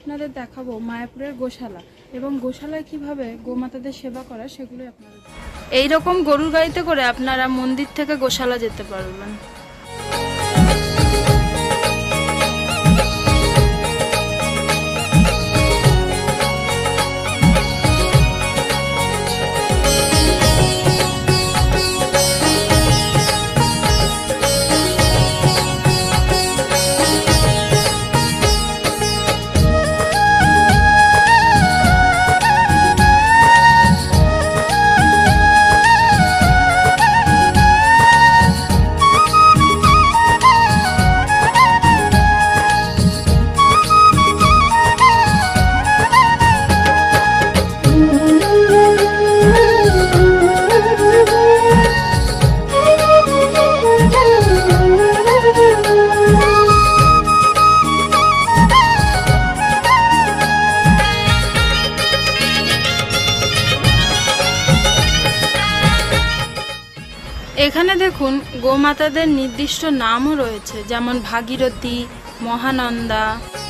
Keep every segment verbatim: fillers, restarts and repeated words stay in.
আপনাদের দেখাবো মায়াপুরের গোশালা এবং গোশালায় কিভাবে গোমাতাদের সেবা করা সেগুলো আপনাদের। এই রকম গরুর গাড়িতে করে আপনারা মন্দির থেকে গোশালা যেতে পারবেন। এখানে দেখুন গোমাতাদের নির্দিষ্ট নামও রয়েছে, যেমন ভাগীরথী, মহানন্দা।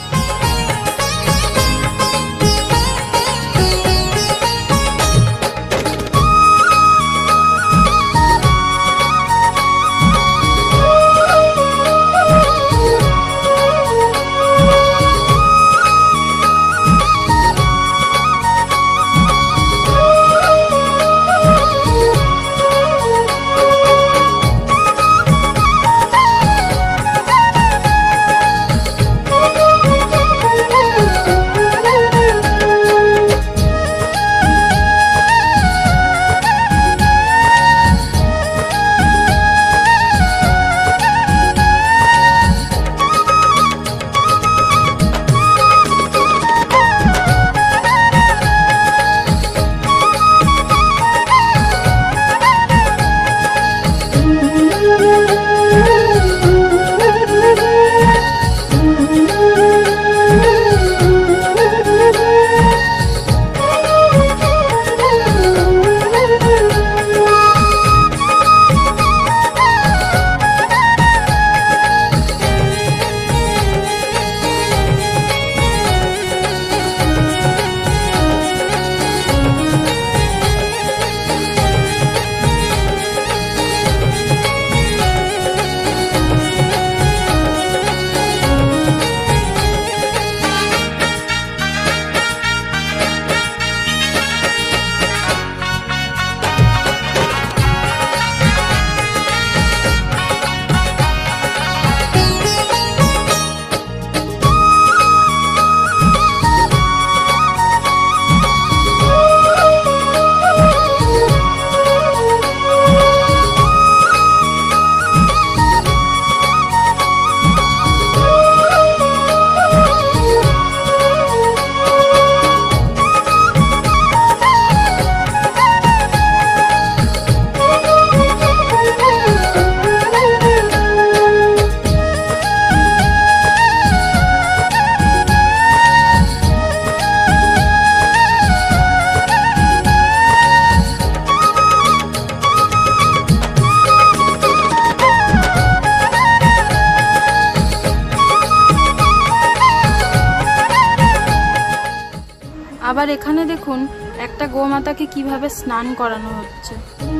আবার এখানে দেখুন একটা গোমাতাকে কিভাবে স্নান করানো হচ্ছে।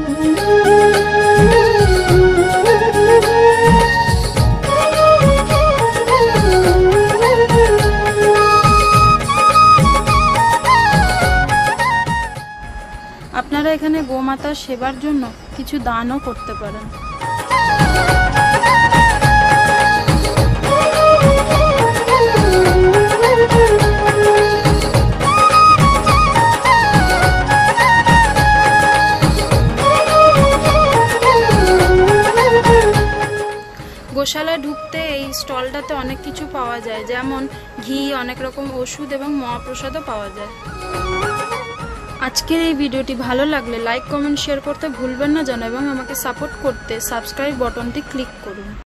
আপনারা এখানে গোমাতার সেবার জন্য কিছু দানও করতে পারেন। গোশালায় ঢুকতে এই স্টলটাতে অনেক কিছু পাওয়া যায়, যেমন ঘি, অনেক রকম ওষুধ এবং মহাপ্রসাদও পাওয়া যায়। আজকের এই ভিডিওটি ভালো লাগলে লাইক, কমেন্ট, শেয়ার করতে ভুলবেন না যেন, এবং আমাকে সাপোর্ট করতে সাবস্ক্রাইব বাটনটি ক্লিক করুন।